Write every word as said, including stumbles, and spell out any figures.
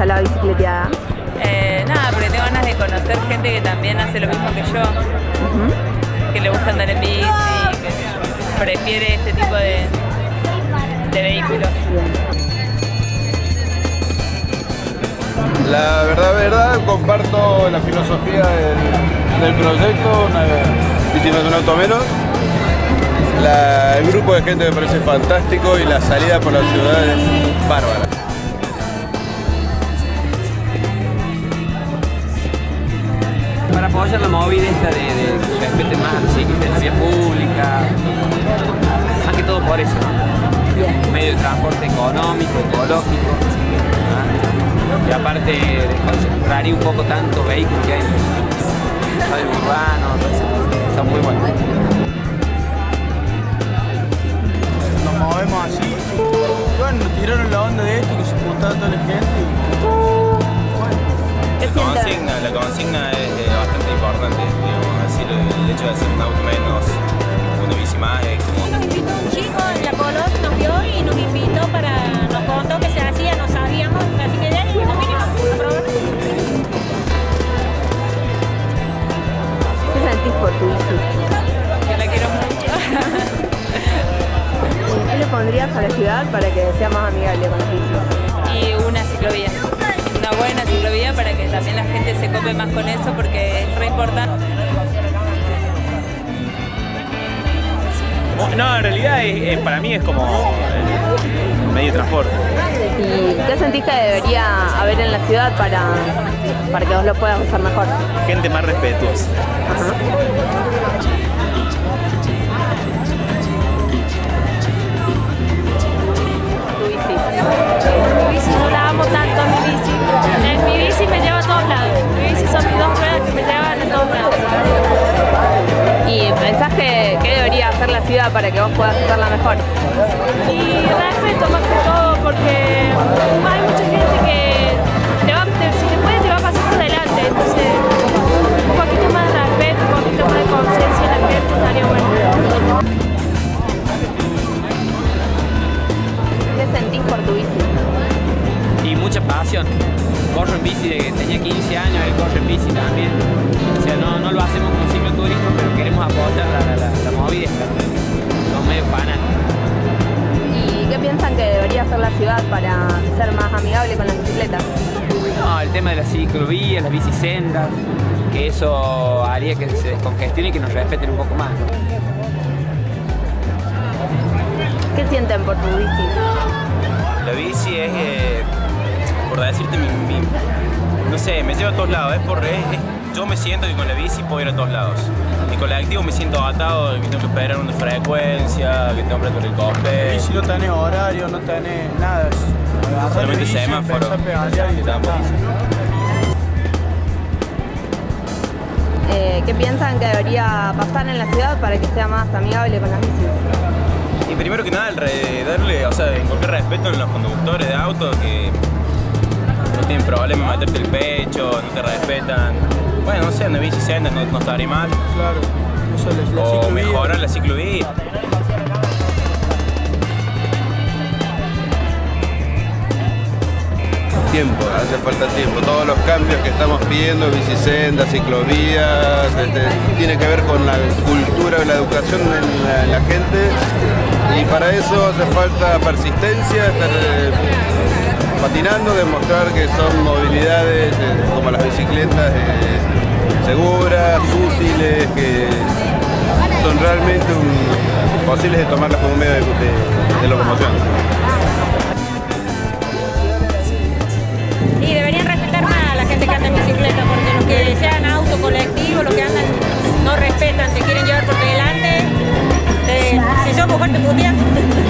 la bicicleteada? Eh, nada, porque tengo ganas de conocer gente que también hace lo mismo que yo, uh-huh. que le gusta andar en bici, que prefiere este tipo de, de vehículos. La verdad, verdad, comparto la filosofía del, del proyecto, una bici más un auto menos. La, el grupo de gente me parece fantástico y la salida por la ciudad es bárbara. Para apoyar la movida esta de, de que se respete más a los ciclistas en la vía pública, más que todo por eso, ¿no? Medio de transporte económico, ecológico, ¿no? Y aparte desconcentraría un poco tanto vehículos que hay en el radio urbano, está muy bueno. Nos movemos así, bueno, nos tiraron la onda de esto, que se juntaba toda la gente y... La consigna, la consigna es eh, bastante importante, digamos, así el, el hecho de hacer un auto menos, una bici más es como... Nos invitó un chico en la Colón, nos vio y nos invitó para, nos contó que se hacía, no sabíamos, así que de ahí nos vinimos a probar. ¿Qué sentís por tu bici? Que la quiero mucho. ¿Qué le pondrías a la ciudad para que sea más amigable con las bicis? Y una ciclovía. Una buena ciclovía para que también la gente se cope más con eso porque es re importante. No, en realidad es, es, para mí es como el medio de transporte. ¿Y qué sentís que debería haber en la ciudad para, para que vos lo puedas usar mejor? Gente más respetuosa. Ajá. Tu bici. Mi bici no la amo tanto a mi bici. En mi bici me lleva a todos lados. Mi bici son mis dos ruedas que me llevan a todos lados. ¿Y pensás que, que debería hacer la ciudad para que vos puedas usarla mejor? Y respeto más que todo porque hay mucha gente que te va, te, si te puede te va a pasar por delante. Entonces un poquito más de respeto, un poquito más de conciencia en la gente estaría bueno. ¿Qué sentís por tu bici? Y mucha pasión. Corro en bici desde que tenía quince años, él corre en bici también. O sea, no, no lo hacemos como cicloturismo, pero queremos apoyar la, la, la, la movida. Somos medio fanáticos. ¿Y qué piensan que debería hacer la ciudad para ser más amigable con las bicicletas? No, el tema de las ciclovías, las bicisendas, que eso haría que se descongestione y que nos respeten un poco más, ¿no? ¿Qué sienten por tu bici? La bici es, eh, por decirte, mi, mi, no sé, me lleva a todos lados. Es por, es, es, yo me siento que con la bici puedo ir a todos lados. Mi colectivo me siento atado, que tengo que esperar una frecuencia, que tengo que esperar el cospe. Y si no tenés horario, no tenés nada. Solamente semáforo. Eh, ¿Qué piensan que debería pasar en la ciudad para que sea más amigable con las bicis? Y primero que nada, el re, darle, o sea, inculcar respeto en los conductores de autos que no tienen problema en meterte el pecho, no te respetan. Bueno, no sé, una bici senda no, no estaría mal. Claro, eso es la o ciclovía. mejorar la ciclovía. Tiempo, hace falta tiempo. Todos los cambios que estamos pidiendo, bicisendas, ciclovías, este, tiene que ver con la cultura y la educación en la, en la gente. Y para eso hace falta persistencia, estar eh, patinando, demostrar que son movilidades eh, como las bicicletas eh, seguras, útiles, que son realmente un, posibles de tomarlas como un medio de, de, de locomoción. Y deberían respetar más a la gente que anda en bicicleta, porque los que sean auto colectivo, los que andan no respetan, te quieren llevar por delante. Te, si sos mujer te putean.